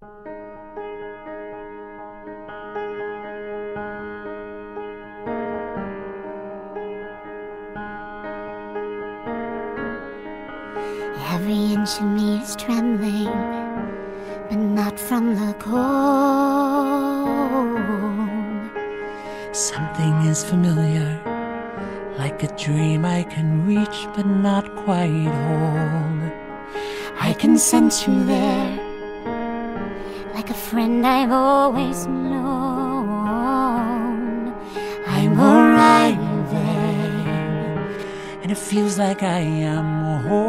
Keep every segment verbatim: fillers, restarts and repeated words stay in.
Every inch of me is trembling, but not from the cold. Something is familiar, like a dream I can reach but not quite hold. I can sense you there, like a friend I've always known. I'm arriving, and it feels like I am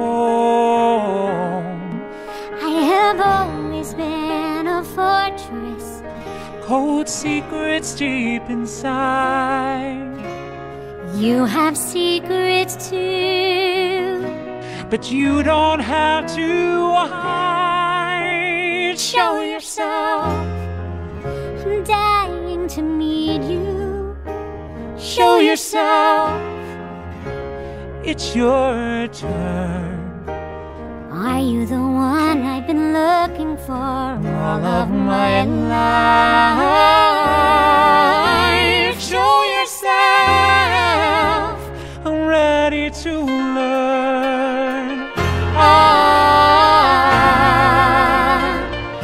home. I have always been a fortress, cold secrets deep inside. You have secrets too, but you don't have to hide. Show yourself, I'm dying to meet you. Show yourself, it's your turn. Are you the one I've been looking for all of my life? Show yourself, I'm ready to learn. Ah,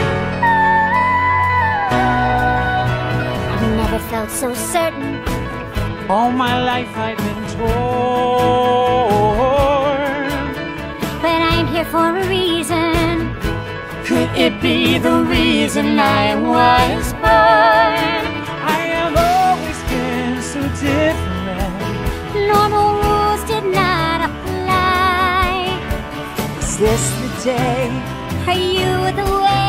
I've never felt so certain. All my life I've been torn, but I'm here for a reason. Could it be the reason I was born? I have always been so different. Normal rules did not apply. Is this the day? Are you the way?